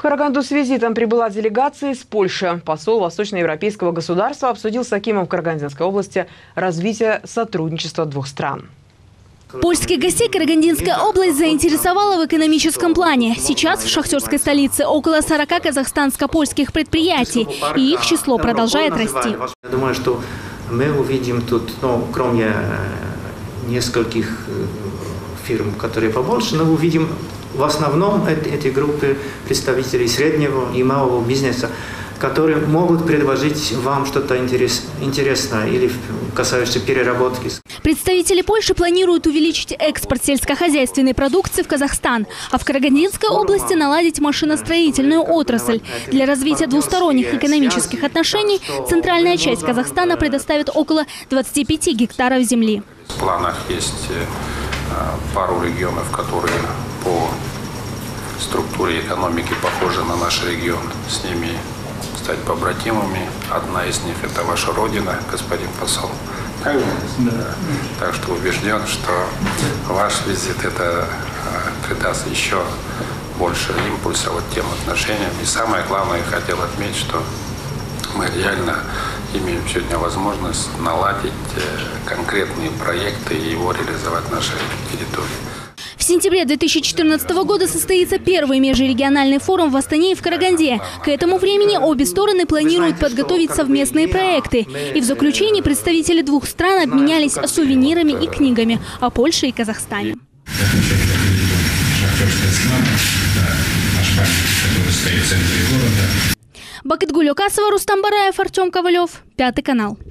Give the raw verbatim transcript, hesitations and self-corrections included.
В Караганду с визитом прибыла делегация из Польши. Посол восточноевропейского государства обсудил с акимом Карагандинской области развитие сотрудничества двух стран. Польских гостей Карагандинская область заинтересовала в экономическом плане. Сейчас в шахтерской столице около сорока казахстанско-польских предприятий, и их число продолжает расти. Я думаю, что мы увидим тут, ну, кроме нескольких фирм, которые побольше, но увидим в основном эти группы представителей среднего и малого бизнеса, которые могут предложить вам что-то интересное или касающееся переработки. Представители Польши планируют увеличить экспорт сельскохозяйственной продукции в Казахстан, а в Карагандинской области наладить машиностроительную отрасль. Для развития двусторонних экономических отношений центральная часть Казахстана предоставит около двадцати пяти гектаров земли. В планах есть пару регионов, которые по структуре экономики похожи на наш регион. С ними стать побратимами. Одна из них – это ваша родина, господин посол. Так, да. Так что убежден, что ваш визит это придаст еще больше импульса вот тем отношениям. И самое главное, я хотел отметить, что мы реально имеем сегодня возможность наладить конкретные проекты и его реализовать на нашей территории. В сентябре две тысячи четырнадцатого года состоится первый межрегиональный форум в Астане и в Караганде. К этому времени обе стороны планируют подготовить совместные проекты. И в заключении представители двух стран обменялись сувенирами и книгами о Польше и Казахстане. Бакытгуль Окасова, Рустам Бараев, Артем Ковалев, Пятый канал.